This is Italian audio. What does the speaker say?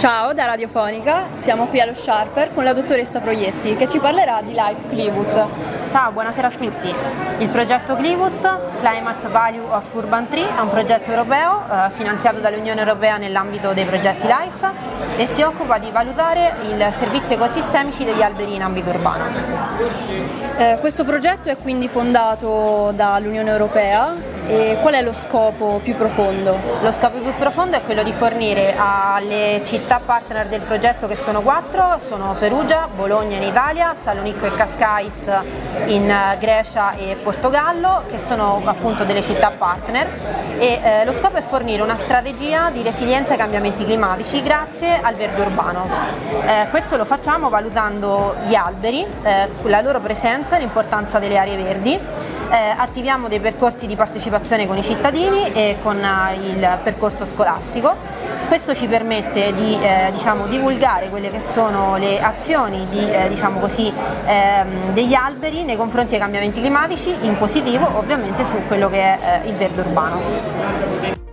Ciao da Radiofonica, siamo qui allo Sharper con la dottoressa Proietti che ci parlerà di Life Clivut. Ciao, buonasera a tutti. Il progetto Clivut, Climate Value of Urban Tree, è un progetto europeo finanziato dall'Unione Europea nell'ambito dei progetti LIFE e si occupa di valutare i servizi ecosistemici degli alberi in ambito urbano. Questo progetto è quindi fondato dall'Unione Europea e qual è lo scopo più profondo? Lo scopo più profondo è quello di fornire alle città partner del progetto, che sono 4, sono Perugia, Bologna in Italia, Salonicco e Cascais in Grecia e Portogallo, che sono appunto delle città partner, e lo scopo è fornire una strategia di resilienza ai cambiamenti climatici grazie al verde urbano. Questo lo facciamo valutando gli alberi, la loro presenza e l'importanza delle aree verdi. Attiviamo dei percorsi di partecipazione con i cittadini e con il percorso scolastico. Questo ci permette di divulgare quelle che sono le azioni degli alberi nei confronti dei cambiamenti climatici, in positivo ovviamente su quello che è il verde urbano.